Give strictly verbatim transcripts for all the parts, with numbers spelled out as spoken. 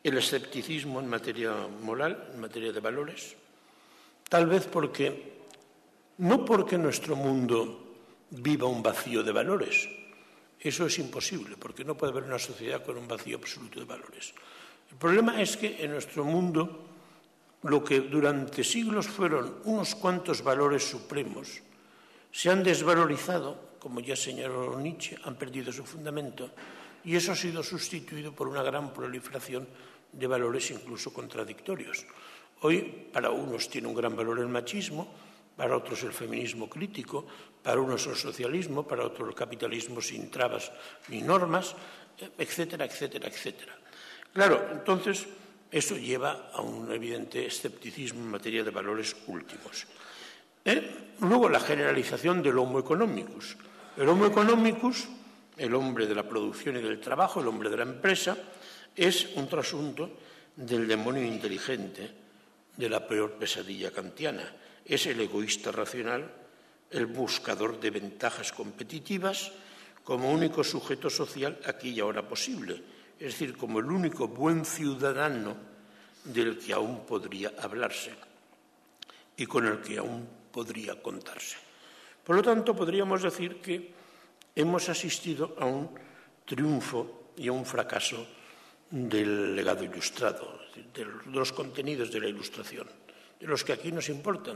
el escepticismo en materia moral, en materia de valores, tal vez porque, no porque nuestro mundo viva un vacío de valores, eso es imposible, porque no puede haber una sociedad con un vacío absoluto de valores. El problema es que en nuestro mundo lo que durante siglos fueron unos cuantos valores supremos se han desvalorizado, como ya señaló Nietzsche, han perdido su fundamento, y eso ha sido sustituido por una gran proliferación de valores incluso contradictorios. Hoy, para unos tiene un gran valor el machismo, para otros el feminismo crítico, para unos el socialismo, para otros el capitalismo sin trabas ni normas, etcétera, etcétera, etcétera. Claro, entonces, eso lleva a un evidente escepticismo en materia de valores últimos. ¿Eh? Luego, la generalización del homo economicus. El homo economicus, el hombre de la producción y del trabajo, el hombre de la empresa, es un trasunto del demonio inteligente, de la peor pesadilla kantiana. Es el egoísta racional, el buscador de ventajas competitivas como único sujeto social aquí y ahora posible, es decir, como el único buen ciudadano del que aún podría hablarse y con el que aún podría contarse. Por lo tanto, podríamos decir que hemos asistido a un triunfo y a un fracaso del legado ilustrado, de los contenidos de la Ilustración, de los que aquí nos importan.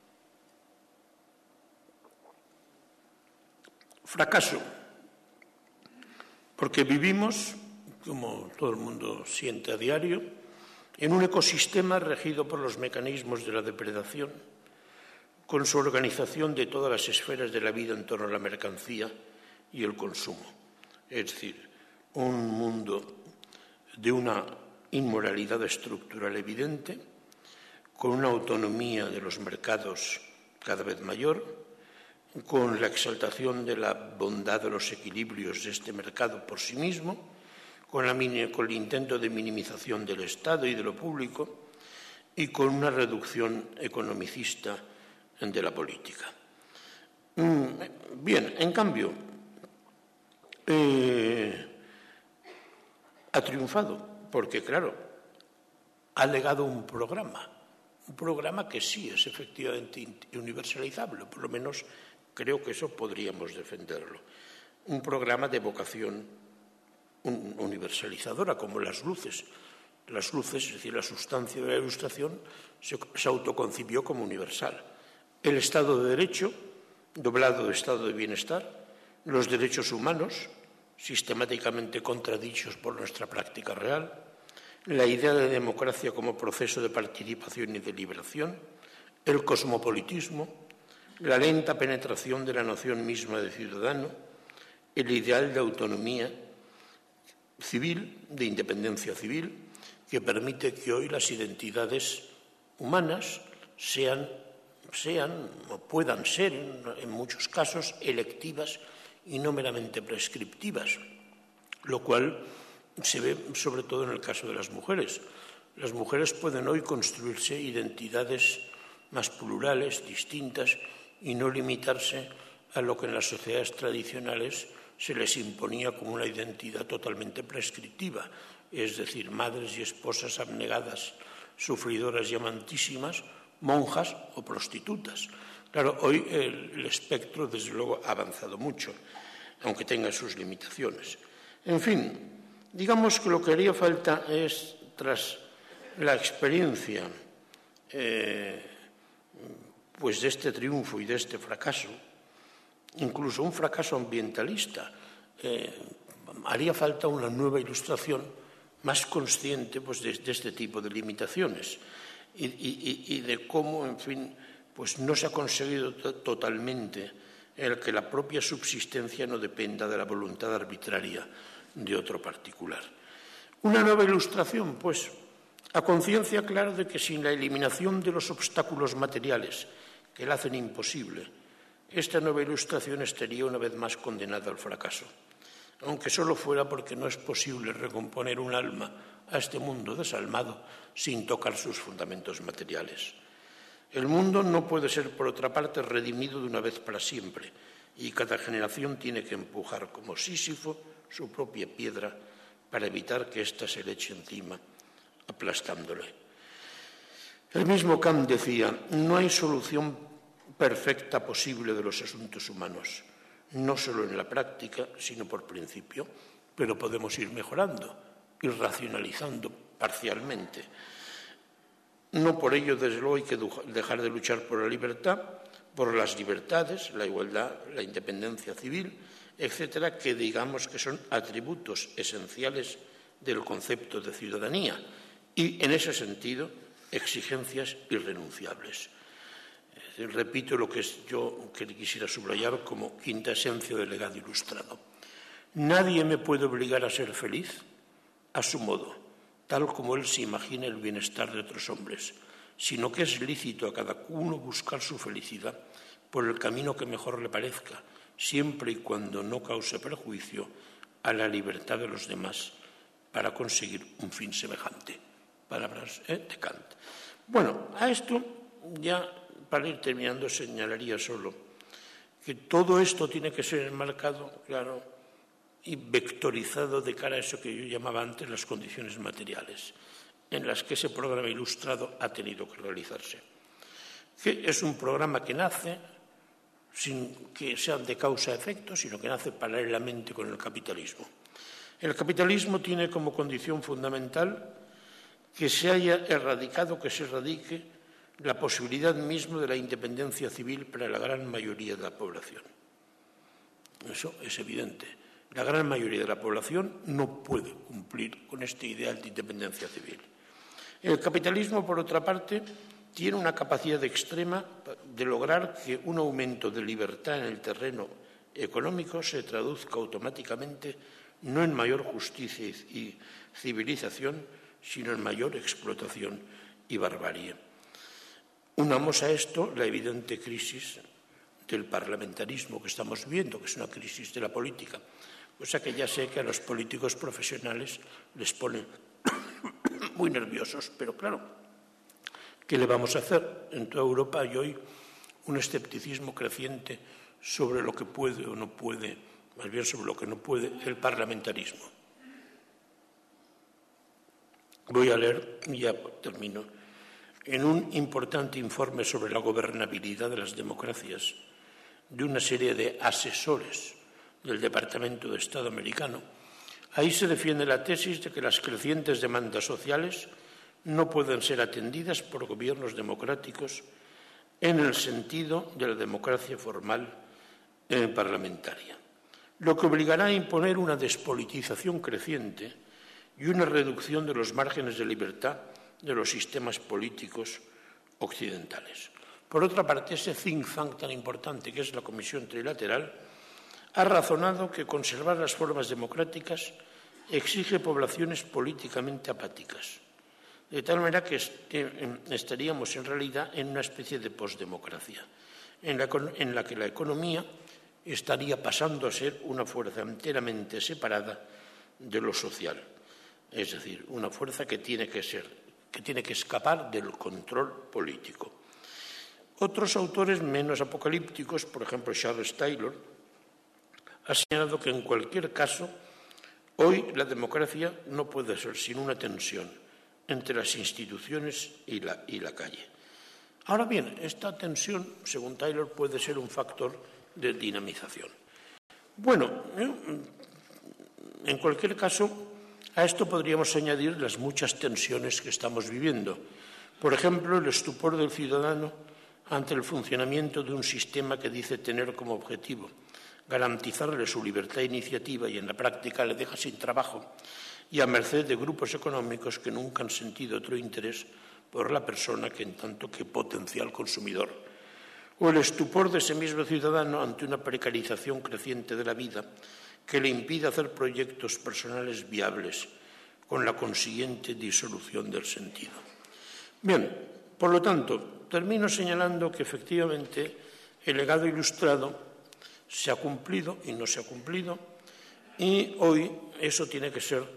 Fracaso, porque vivimos, como todo el mundo siente a diario, en un ecosistema regido por los mecanismos de la depredación, con su organización de todas las esferas de la vida en torno a la mercancía y el consumo. Es decir, un mundo de una inmoralidad estructural evidente, con una autonomía de los mercados cada vez mayor, con la exaltación de la bondad de los equilibrios de este mercado por sí mismo, con, la, con el intento de minimización del Estado y de lo público, y con una reducción economicista de la política. Bien, en cambio, eh, ha triunfado, porque, claro, ha legado un programa, un programa que sí es efectivamente universalizable, por lo menos creo que eso podríamos defenderlo. Un programa de vocación universalizadora, como las luces. Las luces, es decir, la sustancia de la Ilustración, se, se autoconcibió como universal. El Estado de Derecho, doblado de Estado de Bienestar, los derechos humanos, sistemáticamente contradichos por nuestra práctica real, la idea de democracia como proceso de participación y deliberación, el cosmopolitismo, la lenta penetración de la noción misma de ciudadano, el ideal de autonomía civil, de independencia civil, que permite que hoy las identidades humanas sean, sean o puedan ser, en, en muchos casos, electivas y no meramente prescriptivas, lo cual se ve sobre todo en el caso de las mujeres. Las mujeres pueden hoy construirse identidades más plurales, distintas, y no limitarse a lo que en las sociedades tradicionales se les imponía como una identidad totalmente prescriptiva, es decir, madres y esposas abnegadas, sufridoras y amantísimas, monjas o prostitutas. Claro, hoy el, el espectro, desde luego, ha avanzado mucho, aunque tenga sus limitaciones. En fin, digamos que lo que haría falta es, tras la experiencia eh, pues de este triunfo y de este fracaso, incluso un fracaso ambientalista, eh, haría falta una nueva Ilustración más consciente pues, de, de este tipo de limitaciones y, y, y de cómo, en fin, pues no se ha conseguido totalmente el que la propia subsistencia no dependa de la voluntad arbitraria de otro particular. Una nueva Ilustración, pues, a conciencia clara de que sin la eliminación de los obstáculos materiales que la hacen imposible, esta nueva Ilustración estaría una vez más condenada al fracaso, aunque solo fuera porque no es posible recomponer un alma a este mundo desalmado sin tocar sus fundamentos materiales. El mundo no puede ser, por otra parte, redimido de una vez para siempre, y cada generación tiene que empujar como Sísifo su propia piedra para evitar que ésta se le eche encima aplastándole. El mismo Kant decía, no hay solución perfecta posible de los asuntos humanos, no solo en la práctica, sino por principio, pero podemos ir mejorando, ir racionalizando parcialmente. No por ello, desde luego, hay que dejar de luchar por la libertad, por las libertades, la igualdad, la independencia civil, etcétera, que digamos que son atributos esenciales del concepto de ciudadanía y, en ese sentido, exigencias irrenunciables. Repito lo que yo que quisiera subrayar como quinta esencia del legado ilustrado. Nadie me puede obligar a ser feliz a su modo, tal como él se imagina el bienestar de otros hombres, sino que es lícito a cada uno buscar su felicidad por el camino que mejor le parezca, siempre y cuando no cause perjuicio a la libertad de los demás para conseguir un fin semejante. Palabras ¿eh? de Kant. Bueno, a esto ya, para ir terminando, señalaría solo que todo esto tiene que ser enmarcado, claro, y vectorizado de cara a eso que yo llamaba antes las condiciones materiales, en las que ese programa ilustrado ha tenido que realizarse. Que es un programa que nace sin que sean de causa-efecto, sino que nace paralelamente con el capitalismo. El capitalismo tiene como condición fundamental que se haya erradicado, que se erradique la posibilidad misma de la independencia civil para la gran mayoría de la población. Eso es evidente. La gran mayoría de la población no puede cumplir con este ideal de independencia civil. El capitalismo, por otra parte, tiene una capacidad extrema de lograr que un aumento de libertad en el terreno económico se traduzca automáticamente no en mayor justicia y civilización, sino en mayor explotación y barbarie. Unamos a esto la evidente crisis del parlamentarismo que estamos viendo, que es una crisis de la política, cosa que ya sé que a los políticos profesionales les pone muy nerviosos, pero claro, ¿qué le vamos a hacer? En toda Europa hay hoy un escepticismo creciente sobre lo que puede o no puede, más bien sobre lo que no puede, el parlamentarismo. Voy a leer, y ya termino, en un importante informe sobre la gobernabilidad de las democracias de una serie de asesores del Departamento de Estado americano. Ahí se defiende la tesis de que las crecientes demandas sociales no pueden ser atendidas por gobiernos democráticos en el sentido de la democracia formal eh, parlamentaria, lo que obligará a imponer una despolitización creciente y una reducción de los márgenes de libertad de los sistemas políticos occidentales. Por otra parte, ese think tank tan importante que es la Comisión Trilateral ha razonado que conservar las formas democráticas exige poblaciones políticamente apáticas, de tal manera que estaríamos en realidad en una especie de posdemocracia, en la, en la que la economía estaría pasando a ser una fuerza enteramente separada de lo social, es decir, una fuerza que tiene que ser, que tiene que escapar del control político. Otros autores menos apocalípticos, por ejemplo Charles Taylor, ha señalado que en cualquier caso hoy la democracia no puede ser sin una tensión entre las instituciones y la, y la calle. Ahora bien, esta tensión, según Taylor, puede ser un factor de dinamización. Bueno, en cualquier caso, a esto podríamos añadir las muchas tensiones que estamos viviendo. Por ejemplo, el estupor del ciudadano ante el funcionamiento de un sistema que dice tener como objetivo garantizarle su libertad de iniciativa y en la práctica le deja sin trabajo y a merced de grupos económicos que nunca han sentido otro interés por la persona que en tanto que potencial consumidor. O el estupor de ese mismo ciudadano ante una precarización creciente de la vida que le impide hacer proyectos personales viables, con la consiguiente disolución del sentido. Bien, por lo tanto, termino señalando que efectivamente el legado ilustrado se ha cumplido y no se ha cumplido, y hoy eso tiene que ser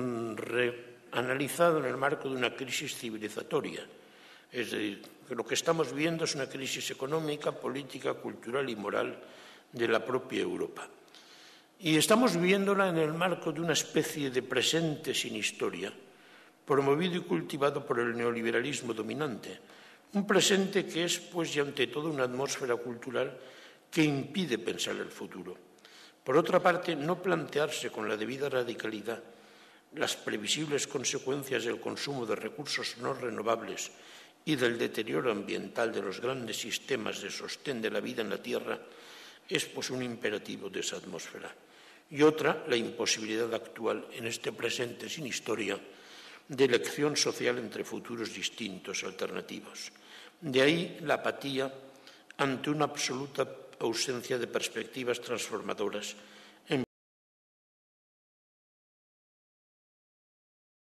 reanalizado en el marco de una crisis civilizatoria. Es decir, que lo que estamos viendo es una crisis económica, política, cultural y moral de la propia Europa. Y estamos viviéndola en el marco de una especie de presente sin historia, promovido y cultivado por el neoliberalismo dominante, un presente que es, pues, y ante todo, una atmósfera cultural que impide pensar el futuro. Por otra parte, no plantearse con la debida radicalidad las previsibles consecuencias del consumo de recursos no renovables y del deterioro ambiental de los grandes sistemas de sostén de la vida en la Tierra es, pues, un imperativo de esa atmósfera. Y otra, la imposibilidad actual, en este presente sin historia, de elección social entre futuros distintos, alternativos. De ahí la apatía ante una absoluta ausencia de perspectivas transformadoras